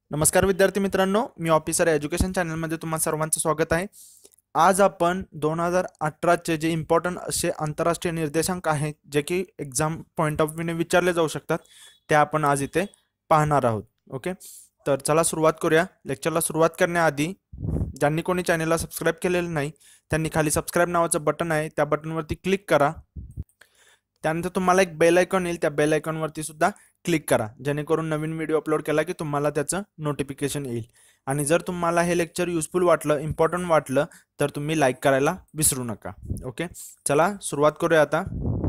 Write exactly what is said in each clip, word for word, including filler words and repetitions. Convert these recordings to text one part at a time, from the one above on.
नमस्कार विद्यार्थी मित्रांनो, मी ऑफिसर एज्युकेशन चॅनलमध्ये तुम्हा सर्वांचं स्वागत आहे। आज आपण दोन हजार अठराचे जे इम्पॉर्टंट असे आंतरराष्ट्रीय निर्देशांक आहेत जे की एक्झाम पॉईंट ऑफ व्ह्यूने विचारले जाऊ शकतात ते आपण आज इथे पाहणार आहोत। ओके, तर चला सुरुवात करूया। लेक्चरला सुरुवात करण्याआधी ज्यांनी कोणी चॅनलला सबस्क्राईब केलेलं नाही त्यांनी खाली सबस्क्राईब नावाचं बटन आहे त्या बटनवरती क्लिक करा। त्यानंतर तुम्हाला एक बेल आयकॉन येईल, त्या बेल आयकॉनवरती सुद्धा क्लिक करा जेणेकरून नवीन व्हिडिओ अपलोड केला की तुम्हाला त्याचं नोटिफिकेशन येईल। आणि जर तुम्हाला हे लेक्चर युजफुल वाटलं, इम्पॉर्टंट वाटलं तर तुम्ही लाईक करायला विसरू नका। ओके, चला सुरुवात करूया आता।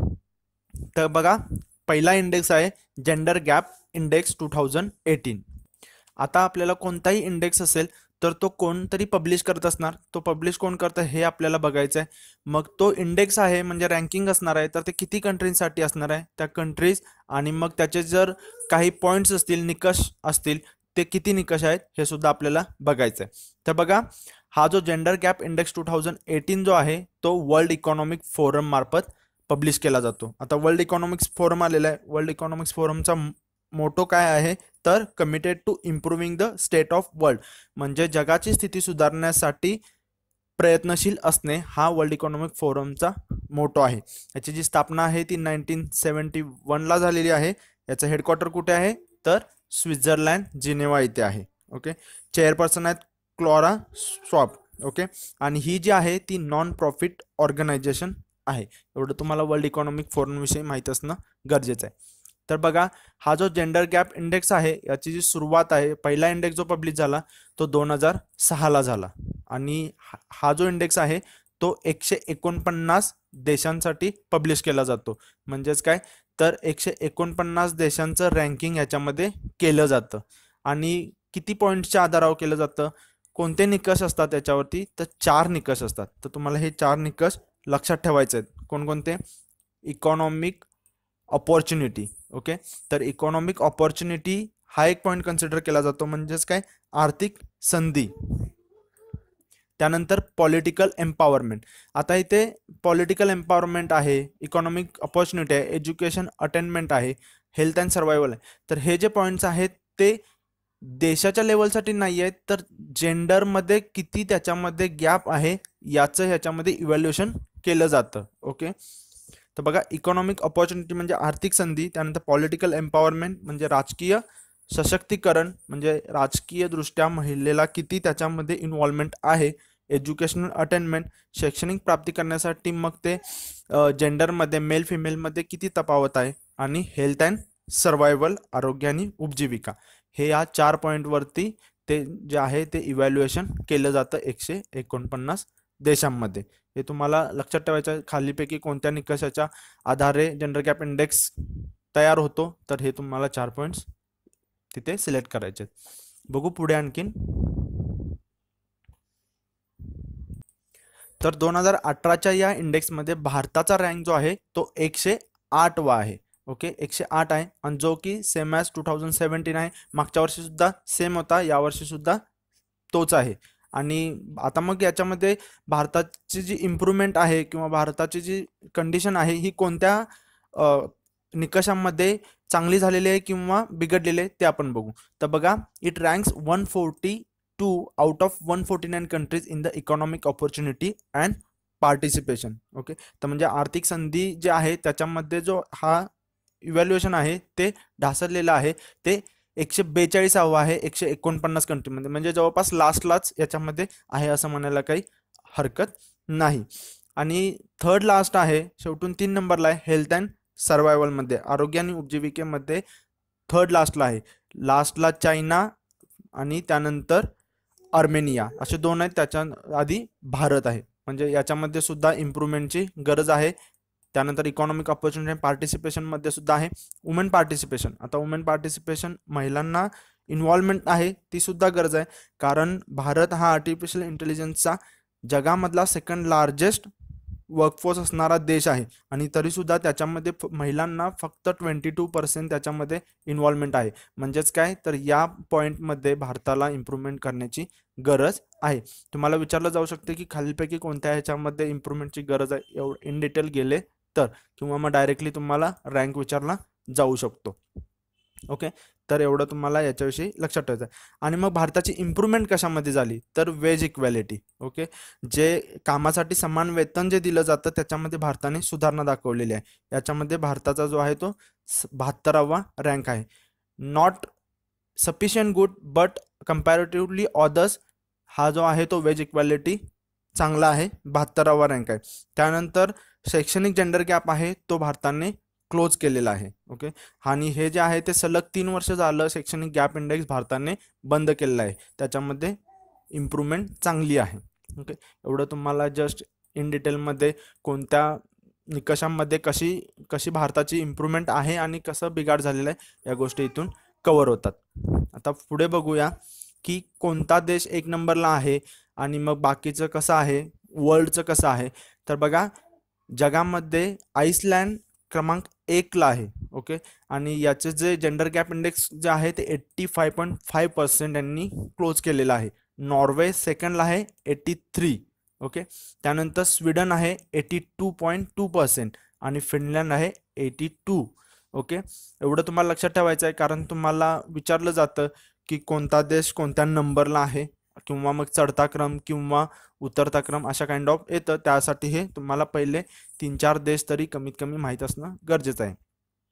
तर बघा, पहिला इंडेक्स आहे gender gap index two thousand eighteen. आता आपल्याला कोणताही इंडेक्स असेल तर तो कोणतरी पब्लिश करत असणार, तो पब्लिश कोण करतं हे आपल्याला बघायचं आहे। मग तो इंडेक्स आहे म्हणजे रँकिंग असणार आहे, तर ते किती कंट्रीजसाठी असणार आहे, त्या कंट्रीज आणि मग त्याचे जर काही पॉईंट्स असतील, निकष असतील, ते किती निकष आहेत हे सुद्धा आपल्याला बघायचं आहे। तर बघा, हा जो gender gap index two thousand eighteen जो आहे तो वर्ल्ड इकॉनॉमिक फोरम मार्फत पब्लिश केला जातो। आता वर्ल्ड इकॉनॉमिक्स फोरम आलेला आहे। वर्ल्ड इकॉनॉमिक्स फोरमचा मोटो काय आहे तर committed to improving the state of world, म्हणजे जगाची स्थिती सुधारण्यासाठी प्रयत्नशील असणे हा वर्ल्ड इकॉनॉमिक फोरमचा मोटो आहे। याची जी स्थापना आहे ती नाईन्टीन सेवन्टी वनला झालेली आहे। याचं हेडक्वार्टर कुठे आहे तर स्वित्झर्लंड जिनेवा इथे आहे। ओके, चेअरपर्सन आहेत क्लोरा स्वॅब। ओके, आणि ही जी आहे ती नॉन प्रॉफिट ऑर्गनायझेशन आहे। एवढं तुम्हाला वर्ल्ड इकॉनॉमिक फोरम विषयी माहीत असणं गरजेचं आहे। तर बघा, हा जो जेंडर गॅप इंडेक्स आहे याची जी सुरुवात आहे, पहिला इंडेक्स जो पब्लिश झाला तो दोन हजार सहाला झाला आणि हा जो इंडेक्स आहे तो एकशे एकोणपन्नास देशांसाठी पब्लिश केला जातो। म्हणजेच काय तर एकशे एकोणपन्नास देशांचं रँकिंग याच्यामध्ये केलं जातं आणि किती पॉईंट्सच्या आधारावर केलं जातं, कोणते निकष असतात त्याच्यावरती, तर चार निकष असतात। तर तुम्हाला हे चार निकष लक्षात ठेवायचे आहेत। कोणकोणते? Economic opportunity. ओके, तर इकॉनॉमिक अपॉर्च्युनिटी हा एक पॉईंट कन्सिडर केला जातो, म्हणजेच काय आर्थिक संधी। त्यानंतर पॉलिटिकल एम्पॉवरमेंट। आता इथे पॉलिटिकल एम्पॉवरमेंट आहे, इकॉनॉमिक अपॉर्च्युनिटी आहे, एज्युकेशन अटेनमेंट आहे, हेल्थ अँड सर्वायवल आहे। तर हे जे पॉईंट्स आहेत ते देशाच्या लेवलसाठी नाही आहेत, तर जेंडरमध्ये किती त्याच्यामध्ये गॅप आहे याचं ह्याच्यामध्ये इव्हॅल्युएशन केलं जातं। ओके, तर बघा, इकॉनॉमिक अपॉर्च्युनिटी म्हणजे आर्थिक संधी, त्यानंतर पॉलिटिकल एम्पॉवरमेंट म्हणजे राजकीय सशक्तीकरण, म्हणजे राजकीय दृष्ट्या महिलेला किती त्याच्यामध्ये इन्व्हॉल्वमेंट आहे, एज्युकेशनल अटेनमेंट शैक्षणिक प्राप्ती करण्यासाठी मग ते जेंडरमध्ये मेल फिमेलमध्ये किती तफावत आहे, आणि हेल्थ अँड सर्वायवल आरोग्य आणि उपजीविका, हे या चार पॉईंटवरती ते जे आहे ते इव्हॅल्युएशन केलं जातं एकशे एकोणपन्नास देशांमध्ये। हे तुम्हाला लक्षात ठेवायचं आहे। खालीपैकी कोणत्या निकषाच्या आधारे जेंडर गॅप इंडेक्स तयार होतो, तर हे तुम्हाला चार पॉईंट्स तिथे सिलेक्ट करायचे। बघू पुढे आणखीन। तर दोन हजार अठराच्या या इंडेक्समध्ये भारताचा रँक जो आहे तो एकशे आठ वा आहे। ओके, एकशे आठ आहे, आणि जो की same as two thousand seventeen आहे। मागच्या वर्षी सुद्धा सेम होता, यावर्षी सुद्धा तोच आहे। आणि आता मग याच्यामध्ये भारताची जी इम्प्रूव्हमेंट आहे किंवा भारताची जी कंडिशन आहे ही कोणत्या निकषांमध्ये चांगली झालेली आहे किंवा बिघडलेली आहे ते आपण बघू। तर बघा, it ranks one forty two out of one forty nine countries in the economic opportunity and participation. Okay, तर म्हणजे आर्थिक संधी जे आहे त्याच्यामध्ये जो हा इव्हॅल्युएशन आहे ते ढासळलेलं आहे, ते एकशे बेचाळीसावं आहे एकशे एकोणपन्नास कंट्रीमध्ये, म्हणजे जवळपास लास्टलाच याच्यामध्ये आहे असं म्हणायला काही हरकत नाही। आणि थर्ड लास्ट आहे, शेवटून तीन नंबरला आहे हेल्थ अँड सर्वायवलमध्ये, आरोग्य आणि उपजीविकेमध्ये थर्ड लास्टला आहे। लास्टला चायना आणि त्यानंतर अर्मेनिया असे दोन आहेत, त्याच्या आधी भारत आहे, म्हणजे याच्यामध्ये सुद्धा इम्प्रूव्हमेंटची गरज आहे। त्यानंतर इकॉनॉमिक अपॉर्च्युनिटी पार्टिसिपेशनमध्ये सुद्धा आहे वुमेन पार्टिसिपेशन। आता वुमेन पार्टिसिपेशन महिलांना इन्व्हॉल्वमेंट आहे ती सुद्धा गरज आहे, कारण भारत हा आर्टिफिशियल इंटेलिजन्सचा जगामधला सेकंड लार्जेस्ट वर्कफोर्स असणारा देश आहे, आणि तरीसुद्धा त्याच्यामध्ये महिलांना फक्त ट्वेंटी टू पर्सेंट त्याच्यामध्ये इन्व्हॉल्वमेंट आहे। म्हणजेच काय तर या पॉईंटमध्ये भारताला इम्प्रूव्हमेंट करण्याची गरज आहे। तुम्हाला विचारलं जाऊ शकते की खालीपैकी कोणत्या ह्याच्यामध्ये इम्प्रूव्हमेंटची गरज आहे, एवढं इन डिटेल गेले तर, किंवा मग डायरेक्टली तुम्हाला रँक विचारला जाऊ शकतो। ओके, तर एवढं तुम्हाला याच्याविषयी लक्षात ठेवायचं आहे. आणि मग भारताची इम्प्रूव्हमेंट कशामध्ये झाली तर वेज इक्वॅलिटी. ओके, जे कामासाठी समान वेतन जे दिलं जातं त्याच्यामध्ये भारताने सुधारणा दाखवलेली आहे. याच्यामध्ये भारताचा जो आहे तो बहात्तरावा रँक आहे. Not sufficient good but comparatively others हा जो आहे तो वेज इक्वॅलिटी चांगला आहे, बहात्तरावा रँक आहे. त्यानंतर शैक्षणिक जेंडर गॅप आहे तो भारताने क्लोज केलेला आहे. ओके, आणि हे जे आहे ते सलग तीन वर्ष झालं शैक्षणिक गॅप इंडेक्स भारताने बंद केलेला आहे, त्याच्यामध्ये इम्प्रूव्हमेंट चांगली आहे. ओके, एवढं तुम्हाला जस्ट इन डिटेलमध्ये कोणत्या निकषांमध्ये कशी कशी भारताची इम्प्रूव्हमेंट आहे आणि कसं बिघाड झालेलं आहे या गोष्टी इथून कव्हर होतात. आता पुढे बघूया की कोणता देश एक नंबरला आहे आणि मग बाकीचं कसं आहे, वर्ल्डचं कसं आहे. तर बघा, जगामध्ये आईसलँड क्रमांक एकला आहे. ओके, आणि याचे जे जेंडर गॅप इंडेक्स जे आहे ते eighty five point five percent यांनी क्लोज केलेलं आहे. नॉर्वे सेकंडला आहे एटी थ्री. ओके, त्यानंतर स्वीडन आहे eighty two point two percent आणि फिनलँड आहे एटी टू. ओके, एवढं तुम्हाला लक्षात ठेवायचं आहे, कारण तुम्हाला विचारलं जातं की कोणता देश कोणत्या नंबरला आहे किंवा मग चढता क्रम किंवा उतरता क्रम अशा काइंड ऑफ येतं. त्यासाठी हे तुम्हाला पहिले तीन चार देश तरी कमीत कमी माहीत असणं गरजेचं आहे.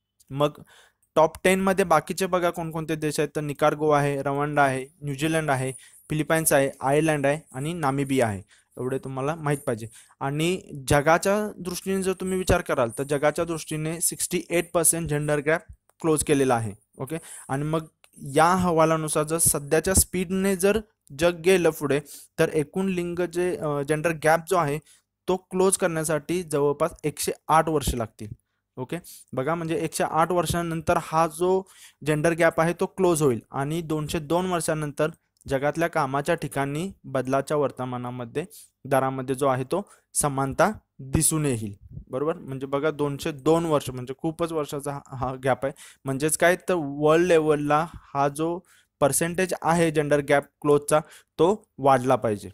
मग टॉप टेनमध्ये बाकीचे बघा कोणकोणते देश आहेत तर निकारागुआ आहे, रवांडा आहे, न्यूझीलंड आहे, फिलिपाईन्स आहे, आयर्लंड आहे आणि नामिबिया आहे. एवढे तुम्हाला माहीत पाहिजे. आणि जगाच्या दृष्टीने जर तुम्ही विचार कराल तर जगाच्या दृष्टीने sixty eight percent gender gap close केलेला आहे. ओके, आणि मग या अहवालानुसार जर सध्याच्या स्पीडने जर जग गेलं पुढे तर एकूण लिंग जे जेंडर गॅप जो आहे तो क्लोज करण्यासाठी जवळपास एकशे आठ वर्ष लागतील. ओके, बघा म्हणजे एकशे आठ वर्षांनंतर हा जो जेंडर गॅप आहे तो क्लोज होईल आणि दोनशे दोन वर्षांनंतर जगातल्या कामाच्या ठिकाणी बदलाच्या वर्तमानामध्ये दरामध्ये जो आहे तो समानता दिसून येईल. बरोबर, म्हणजे बघा दोनशे दोन वर्ष म्हणजे खूपच वर्षाचा हा गॅप आहे. म्हणजेच काय तर वर्ल्ड लेवलला हा जो पर्सेंटेज आहे जेंडर गॅप क्लोजचा तो वाढला पाहिजे.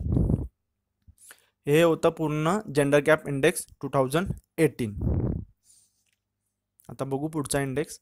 हे होतं पूर्ण gender gap index two thousand eighteen. आता बघू पुढचा index,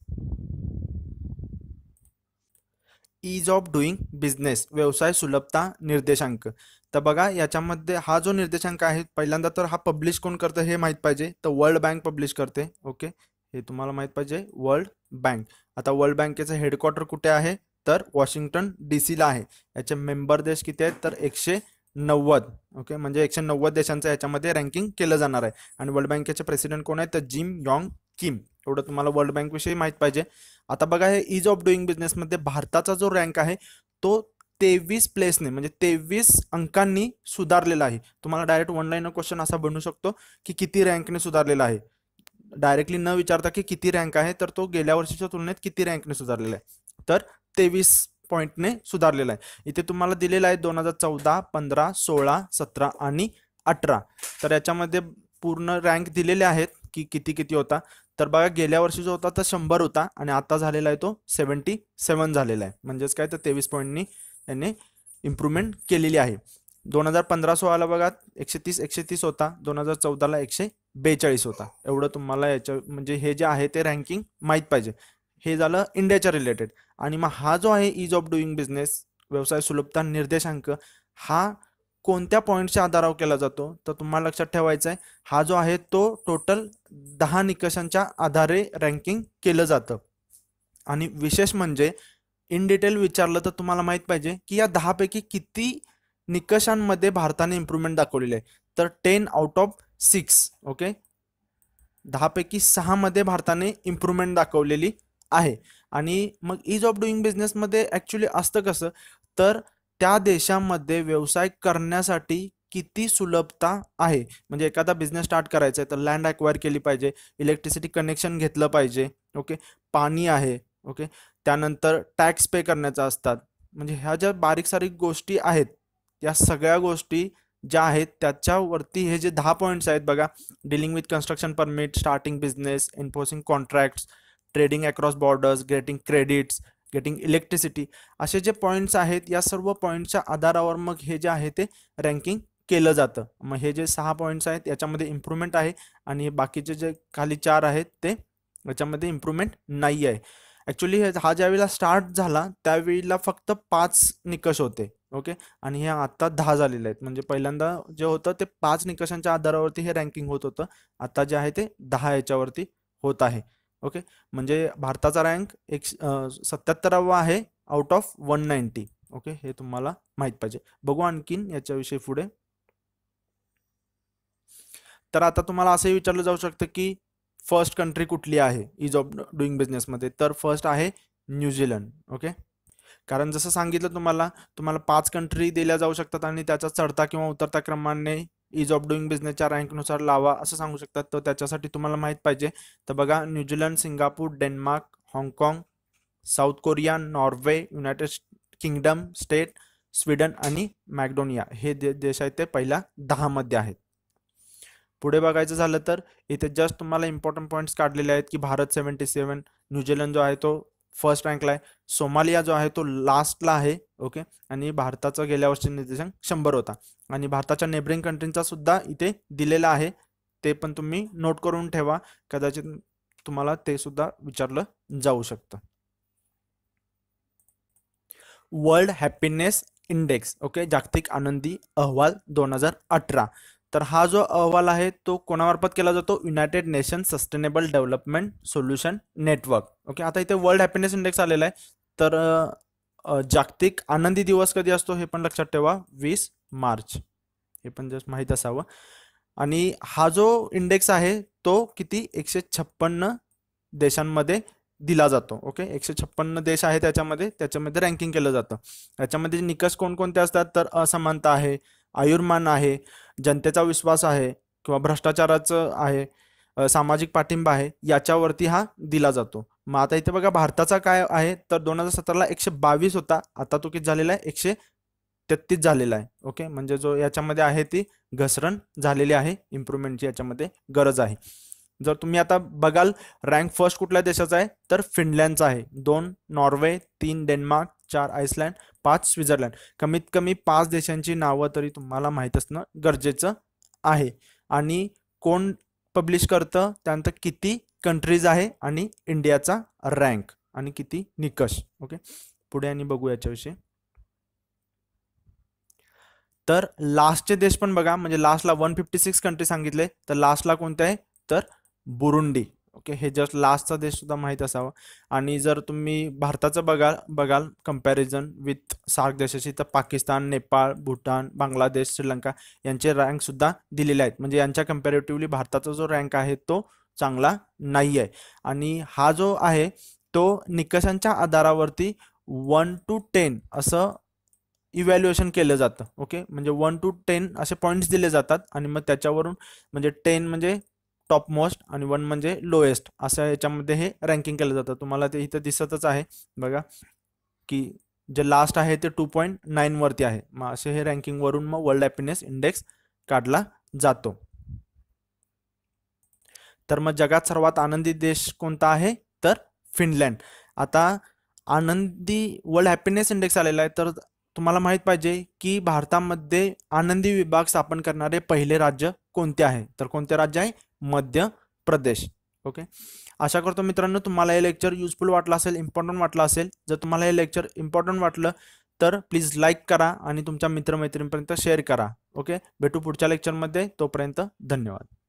ease of doing business, व्यवसाय सुलभता निर्देशांक. तर बघा याच्यामध्ये हा जो निर्देशांक आहे पहिल्यांदा तर हा पब्लिश कोण करतं हे माहीत पाहिजे, तर वर्ल्ड बँक पब्लिश करते. ओके, हे तुम्हाला माहीत पाहिजे, वर्ल्ड बँक. आता वर्ल्ड बँकेचं हेडक्वार्टर कुठे आहे तर वॉशिंग्टन डी सीला आहे. याचे मेंबर देश किती आहेत तर एकशे नव्वद. ओके, म्हणजे एकशे नव्वद देशांचं याच्यामध्ये रँकिंग केलं जाणार आहे. आणि वर्ल्ड बँकेचे प्रेसिडेंट कोण आहेत तर जिम यॉंग किम. एवढं तुम्हाला वर्ल्ड बँक विषयी माहीत पाहिजे. आता बघा हे ईज ऑफ डुईंग बिझनेसमध्ये भारताचा जो रँक आहे तो तेवीस प्लेसने म्हणजे तेवीस अंकांनी सुधारलेला आहे. तुम्हाला डायरेक्ट वन लाईन क्वेश्चन असा बनू शकतो की किती रँकने सुधारलेला आहे, डायरेक्टली न विचारता की किती रँक आहे तर तो गेल्या वर्षीच्या तुलनेत किती रँकने सुधारलेला आहे तर तेवीस पॉईंटने सुधारलेला आहे. इथे तुम्हाला दिलेला आहे दोन हजार चौदा, पंधरा, सोळा, सतरा आणि अठरा. तर याच्यामध्ये पूर्ण रँक दिलेले आहेत की किती किती होता. तर बघा गेल्या वर्षी जो होता तर शंभर होता आणि आता झालेला आहे तो सेवन्टी सेवन झालेला आहे. म्हणजेच काय तर तेवीस पॉईंटनी याने इम्प्रूव्हमेंट केलेली आहे. दोन हजार पंधरा सोळाला बघा एकशे तीस एकशे तीस होता, दोन हजार चौदाला एकशे बेचाळीस होता. एवढं तुम्हाला याच्या म्हणजे हे जे आहे ते रँकिंग माहीत पाहिजे. हे झालं इंडियाच्या रिलेटेड. आणि मग हा जो आहे ईज ऑफ डुईंग बिझनेस, व्यवसाय सुलभता निर्देशांक, हा कोणत्या पॉईंटच्या आधारावर केला जातो तर तुम्हाला लक्षात ठेवायचं आहे हा जो आहे तो टोटल दहा निकषांच्या आधारे रँकिंग केलं जातं. आणि विशेष म्हणजे इन डिटेल विचारलं तर तुम्हाला माहीत पाहिजे की या दहापैकी किती निकषांमध्ये भारताने इम्प्रूव्हमेंट दाखवलेली आहे तर ten out of six. Okay, दहापैकी सहामध्ये भारताने इम्प्रूव्हमेंट दाखवलेली आहे. आणि मग ईज ऑफ डुईंग बिझनेसमध्ये ॲक्च्युली असतं कसं तर त्या देशामध्ये व्यवसाय करण्यासाठी किती सुलभता आहे. म्हणजे एखादा बिझनेस स्टार्ट करायचा आहे तर लँड ॲक्वायर केली पाहिजे, इलेक्ट्रिसिटी कनेक्शन घेतलं पाहिजे. ओके, पाणी आहे. ओके, त्यानंतर टॅक्स पे करण्याचा असतात. म्हणजे ह्या ज्या बारीक सारीक गोष्टी आहेत या सगळ्या गोष्टी ज्या आहेत त्याच्यावरती हे जे दहा पॉईंट्स आहेत बघा, dealing with construction permit, starting business, enforcing contracts, trading across borders, getting credits, getting electricity, असे जे पॉईंट्स आहेत या सर्व पॉईंट्सच्या आधारावर मग हे जे आहे ते रँकिंग केलं जातं. मग हे जे सहा पॉईंट्स आहेत याच्यामध्ये इम्प्रूव्हमेंट आहे आणि बाकीचे जे खाली चार आहेत ते याच्यामध्ये इम्प्रूव्हमेंट नाही आहे. ॲक्च्युली हे हा ज्यावेळेला स्टार्ट झाला त्यावेळेला फक्त पाच निकष होते. ओके, आणि हे आता दहा झालेले आहेत. म्हणजे पहिल्यांदा जे होतं ते पाच निकषांच्या आधारावरती हे रँकिंग होत होतं. आता जे आहे ते दहा याच्यावरती होत आहे. ओके, म्हणजे भारताचा रँक एक सत्याहत्तरावा आहे out of one ninety. Okay, हे तुम्हाला माहीत पाहिजे. बघू आणखीन याच्याविषयी पुढे. तर आता तुम्हाला असंही विचारलं जाऊ शकतं की फर्स्ट कंट्री कुठली आहे इज ऑफ डुईंग बिझनेसमध्ये. तर फर्स्ट आहे न्यूझीलंड. ओके, कारण जसं सांगितलं तुम्हाला तुम्हाला पाच कंट्री दिल्या जाऊ शकतात आणि त्याचा चढता किंवा उतरता क्रमाने इज ऑफ डुईंग बिझनेसच्या रँकनुसार लावा असं सांगू शकतात. तर त्याच्यासाठी तुम्हाला माहीत पाहिजे. तर बघा, न्यूझीलंड, सिंगापूर, डेन्मार्क, हाँगकाँग, South Korea, Norway, United Kingdom State, Sweden आणि मॅकडोनिया हे दे देश आहेत ते पहिल्या दहामध्ये आहेत. पुढे बघायचं झालं तर इथे जस्ट तुम्हाला इम्पॉर्टंट पॉईंट्स काढलेले आहेत की भारत सेव्हन्टी सेवन, न्यूझीलंड जो आहे तो फर्स्ट रँकला आहे, सोमालिया जो आहे तो लास्टला आहे. ओके, आणि भारताचा गेल्या वर्षी निर्देशांक शंभर होता आणि भारताच्या नेबरिंग कंट्रींचा सुद्धा इथे दिलेला आहे. ते पण तुम्ही नोट करून ठेवा, कदाचित तुम्हाला ते सुद्धा विचारलं जाऊ शकतं. World happiness index. ओके, जागतिक आनंदी अहवाल दोन हजार अठरा. तर हा जो अहवाल आहे तो कोणामार्फत केला जातो? United Nation Sustainable Development Solution Network. Okay, आता इथे वर्ल्ड हॅपीनेस इंडेक्स आलेला आहे. तर जागतिक आनंदी दिवस कधी असतो हे पण लक्षात ठेवा, वीस मार्च. हे पण जस्ट माहीत असावं. आणि हा जो इंडेक्स आहे तो किती एकशे छप्पन्न देशांमध्ये दिला जातो. ओके, एकशे छप्पन्न देश आहे त्याच्यामध्ये त्याच्यामध्ये रँकिंग केलं जातं. याच्यामध्ये निकष कोणकोणते असतात? तर असमानता आहे, आयुर्मान आहे, जनतेचा विश्वास आहे किंवा भ्रष्टाचाराचं आहे, सामाजिक पाठिंबा आहे, याच्यावरती हा दिला जातो. मग आता इथे बघा भारताचा काय आहे, तर दोन हजार सतराला एकशे बावीस होता, आता तो किती झालेला आहे? एकशे तेहतीस झालेला आहे. ओके, म्हणजे जो याच्यामध्ये आहे ती घसरण झालेली आहे, इम्प्रूव्हमेंटची याच्यामध्ये गरज आहे. जर तुम्ही आता बघाल रँक फर्स्ट कुठल्या देशाचा आहे, तर फिनलँडचा आहे, दोन नॉर्वे, तीन डेन्मार्क, चार आइसलँड, पाच स्वित्झर्लंड. कमीत कमी पाच देशांची नावं तरी तुम्हाला माहीत असणं गरजेचं आहे. आणि कोण पब्लिश करतं, त्यानंतर किती कंट्रीज आहे आणि इंडियाचा रँक आणि किती निकष. ओके, पुढे आणि बघू याच्याविषयी. तर लास्टचे देश पण बघा, म्हणजे लास्टला वन फिफ्टी सिक्स कंट्री सांगितले, तर लास्टला कोणते आहे? तर बुरुंडी. ओके, हे जस्ट लास्टचा देश सुद्धा माहीत असावं. आणि जर तुम्ही भारताचं बघाल बघाल कम्पॅरिझन विथ सार्क देशाशी, तर पाकिस्तान, नेपाळ, भूटान, बांगलादेश, श्रीलंका यांचे रँक सुद्धा दिलेले आहेत. म्हणजे यांच्या कम्पॅरेटिव्हली भारताचा जो रँक आहे तो चांगला नाही आहे. आणि हा जो आहे तो निकषांच्या आधारावरती वन टू टेन असं इव्हॅल्युएशन केलं जातं. ओके, म्हणजे वन टू टेन असे पॉईंट्स दिले जातात आणि मग त्याच्यावरून म्हणजे टेन म्हणजे टॉप मोस्ट आणि वन म्हणजे लोएस्ट असं याच्यामध्ये हे रँकिंग केलं जातं. तुम्हाला ते इथं दिसतच आहे बघा की जे लास्ट आहे ते टू पॉईंट नाईन वरती आहे. मग असे हे रँकिंग वरून मग वर्ल्ड हॅपीनेस इंडेक्स काढला जातो. तर मग जगात सर्वात आनंदी देश कोणता आहे? तर फिनलँड. आता आनंदी वर्ल्ड हॅपीनेस इंडेक्स आलेला आहे, तर तुम्हाला माहीत पाहिजे की भारतामध्ये आनंदी विभाग स्थापन करणारे पहिले राज्य कोणते आहे? तर कोणते राज्य आहे? मध्य प्रदेश. ओके, आशा करतो मित्रांनो तुम्हाला हे लेक्चर युजफुल वाटलं असेल, इम्पॉर्टंट वाटलं असेल. जर तुम्हाला हे लेक्चर इम्पॉर्टंट वाटलं तर प्लीज लाईक करा आणि तुमच्या मित्रमैत्रिणींपर्यंत शेअर करा. ओके, भेटू पुढच्या लेक्चरमध्ये. तोपर्यंत धन्यवाद.